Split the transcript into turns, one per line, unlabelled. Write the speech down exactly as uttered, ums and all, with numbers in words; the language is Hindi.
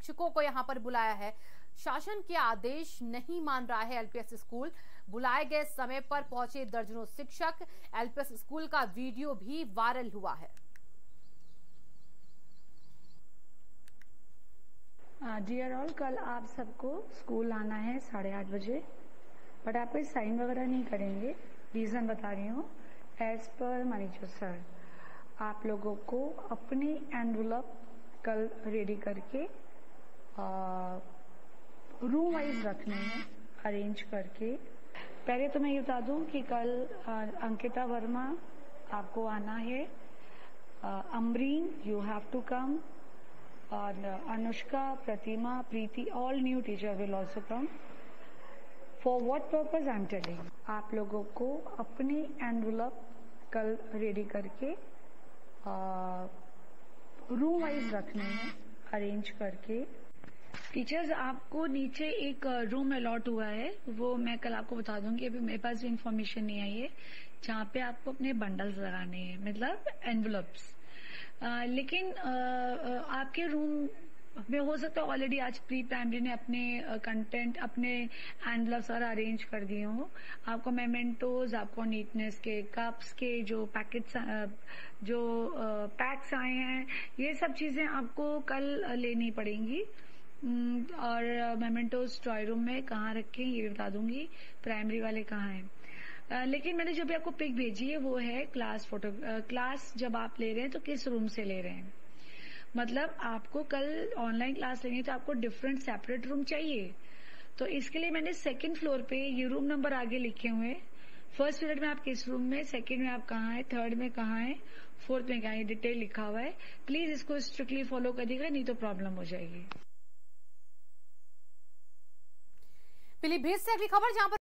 शिक्षकों को यहां पर बुलाया है। शासन के आदेश नहीं मान रहा है एलपीएस स्कूल। बुलाए गए समय पर पहुंचे दर्जनों शिक्षक। एलपीएस स्कूल का वीडियो भी वायरल हुआ है।
डियर ऑल, कल आप सबको स्कूल आना है साढ़े आठ बजे, बट आप कोई साइन वगैरह नहीं करेंगे। रीजन बता रही हूँ। एज पर मैनेजर सर, आप लोगों को अपनी एनवलप कल रेडी करके रूम वाइज रखने हैं, अरेंज करके। पहले तो मैं ये बता दूं कि कल आ, अंकिता वर्मा आपको आना है। Amreen, you have to come. और Anushka, Pratima, Preeti, all new teacher will also come. For what purpose I am telling, आप लोगों को अपनी एनवलप कल रेडी करके रूम वाइज रखने हैं, अरेंज करके। टीचर्स, आपको नीचे एक रूम अलॉट हुआ है, वो मैं कल आपको बता दूंगी। अभी मेरे पास भी इंफॉर्मेशन नहीं आई है, जहाँ पे आपको अपने बंडल्स लगाने हैं, मतलब एनवलप्स। लेकिन आ, आपके रूम में हो सकता है ऑलरेडी आज प्री प्राइमरी ने अपने कंटेंट, अपने एनवलप्स और अरेंज कर दिए हों। आपको मेमेंटोज, आपको नीटनेस के कप्स के जो पैकेट्स, जो पैक्स आए हैं, ये सब चीजें आपको कल लेनी पड़ेंगी। और मेमेंटोज टॉय रूम में कहाँ रखें ये बता दूंगी, प्राइमरी वाले कहाँ हैं। Uh, लेकिन मैंने जो भी आपको पिक भेजी है वो है क्लास फोटो। क्लास जब आप ले रहे हैं तो किस रूम से ले रहे हैं, मतलब आपको कल ऑनलाइन क्लास लेनी है तो आपको डिफरेंट सेपरेट रूम चाहिए। तो इसके लिए मैंने सेकंड फ्लोर पे ये रूम नंबर आगे लिखे हुए हैं। फर्स्ट पीरियड में आप किस रूम में, सेकंड में आप कहाँ है, थर्ड में कहाँ है, फोर्थ में कहाँ है, डिटेल लिखा हुआ है। प्लीज इसको स्ट्रिक्टली फॉलो करिएगा, नहीं तो प्रॉब्लम हो जाएगी।
पीलीभीत से अगली खबर, जहां पर